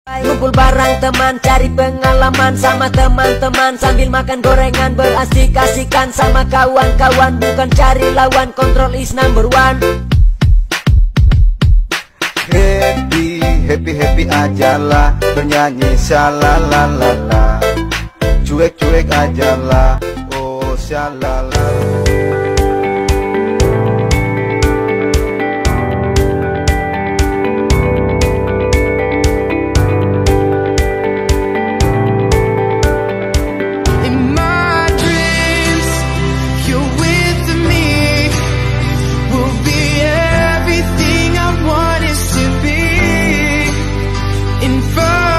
Ngumpul bareng teman, cari pengalaman sama teman-teman, sambil makan gorengan, berasik-asikan sama kawan-kawan. Bukan cari lawan, control is number one. Happy aja lah, bernyanyi shalalalala. Cuek aja lah, oh shalala. In first